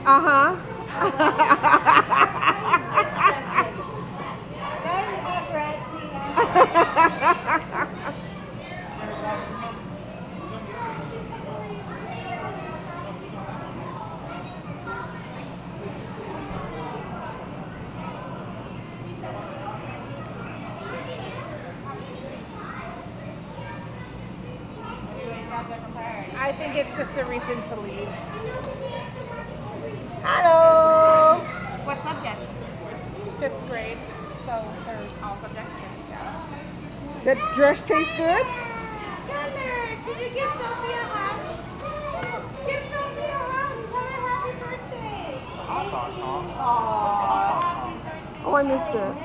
Uh-huh. I think it's just a reason to leave. Hello. What subject? 5th grade, so they're All subjects? Yeah. That dress tastes good? Could you give Sophia a hug? Give Sophia a hug. Tell her happy birthday. Hot dog song. Oh, I missed it.